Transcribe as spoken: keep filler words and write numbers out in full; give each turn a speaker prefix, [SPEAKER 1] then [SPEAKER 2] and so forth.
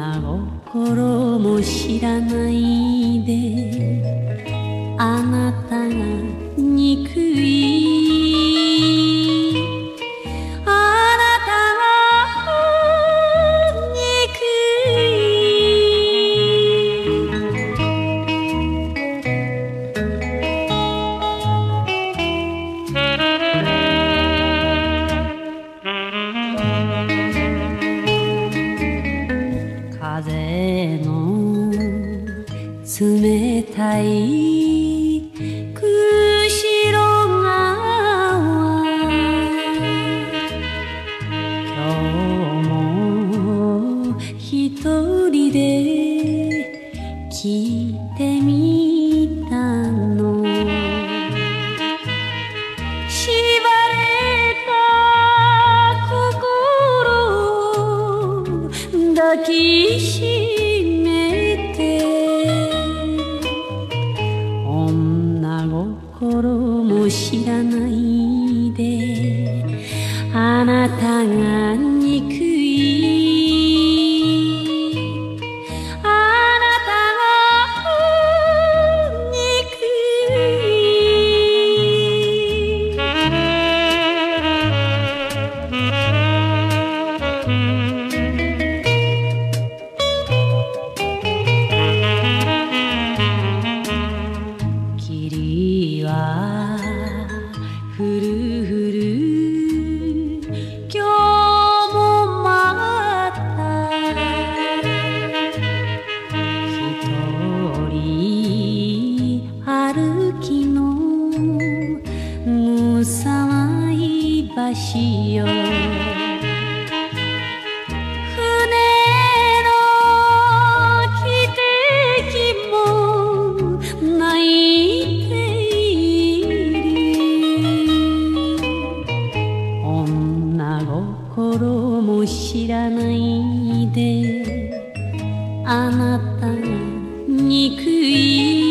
[SPEAKER 1] 女心も知らないであなたが憎いあなたが憎風の冷たい釧路川今日も一人で来てみたの縛れた心抱きしめて女心も知らないであなたが憎いあなたが憎い霧はふるふる今日もまた一人歩きのむさまい橋よ船の汽笛も泣いている女心も知らないであなたが憎い